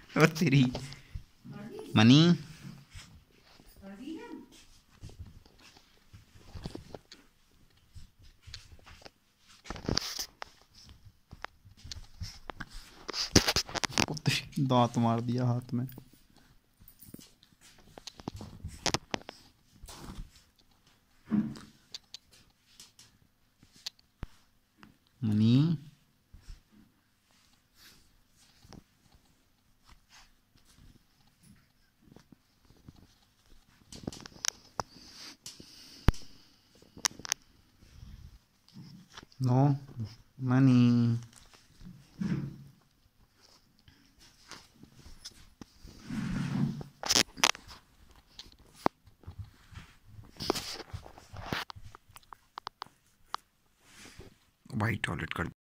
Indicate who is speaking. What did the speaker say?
Speaker 1: और तेरी मनी दांत मार दिया हाथ में। मनी नो मनी भाई टॉयलेट कर